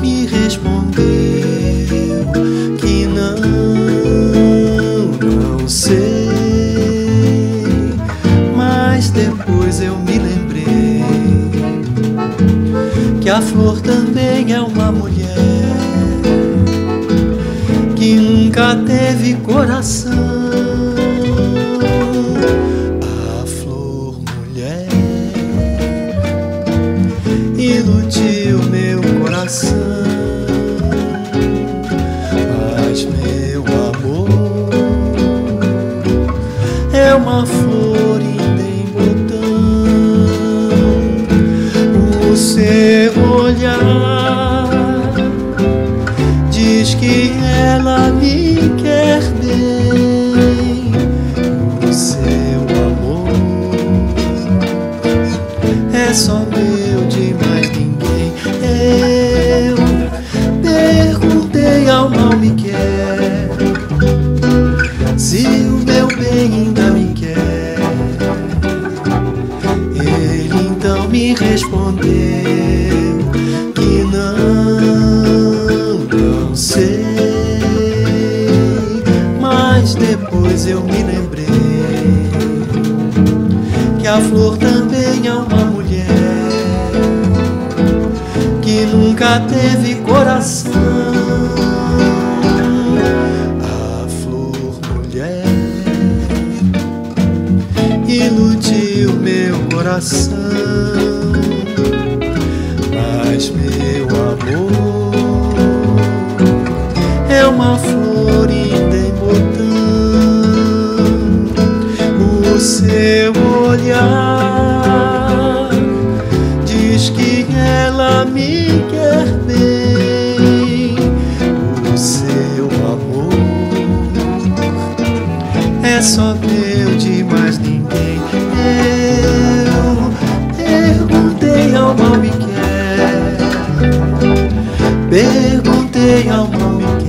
me respondeu que não sei. Mas depois eu me lembrei que a flor também é uma mulher que nunca teve coração. A flor mulher iludiu meu coração, mas meu amor é uma flor ainda em botão. O seu olhar diz que ela me quer bem. O seu amor é só meu, de mais ninguém. Eu perguntei ao mal me quer, se o meu bem ainda me quer. Ele então me respondeu que não sei. Mas depois eu me lembrei que a flor também é uma mulher que nunca teve coração. A flor mulher iludiu meu coração, mas meu amor é uma flor ainda em botão. O seu olhar diz que ela me quer bem. O seu amor é só meu, de mais ninguém. Eu perguntei ao mal me quer, perguntei ao mal me quer.